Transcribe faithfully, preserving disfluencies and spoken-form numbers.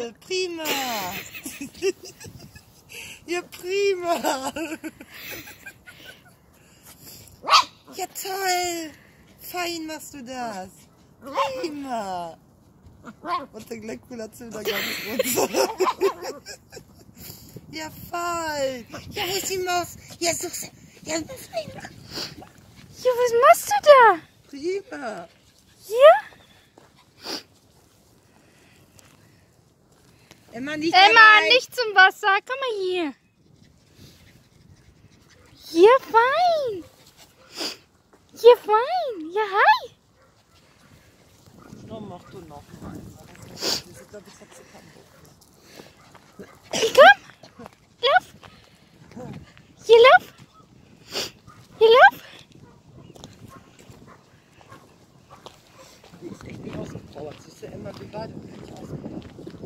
toll, prima. Ja, prima. Ja, toll. Fein machst du das. Prima. Und der Gleckkuhl zählt da gar nicht runter. Ja, fein. Ja, wo ist die Maus? Ja, such sie. Ja, fein. Ja, was machst du da? Prima. Hier? Emma, nicht Emma, rein. nicht zum Wasser. Komm mal hier. Hier, fein. Hier, fein. Ja, hi. No, mach du noch mal. Das ist, glaube ich, hat sie keinen Bock. Komm. Lauf. Hier, lauf. Hier, lauf. Die ist echt nicht ausgepowert. Siehst du, Emma, wie beide nicht ausgepowert.